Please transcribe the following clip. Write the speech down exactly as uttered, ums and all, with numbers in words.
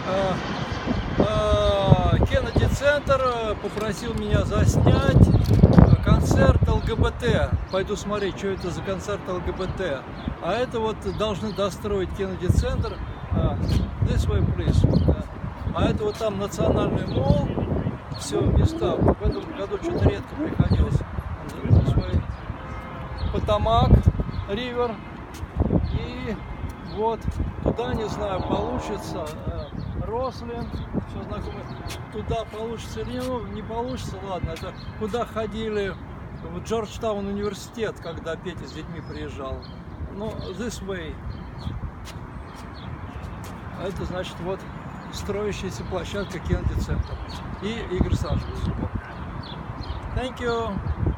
Кеннеди-центр попросил меня заснять концерт ЛГБТ. Пойду смотреть, что это за концерт ЛГБТ. А это вот должны достроить Кеннеди-центр. This way, please. А это вот там национальный мол. Все места. В этом году что-то редко приходилось. Потамак, Ривер. И вот туда, не знаю, получится. Рослин, все знакомые. Туда получится или ну, не получится, ладно. Это куда ходили в Джорджтаун университет, когда Петя с детьми приезжал. Ну, this way. Это значит вот строящаяся площадка Кеннеди-центр и игры с Анджелесом. Thank you.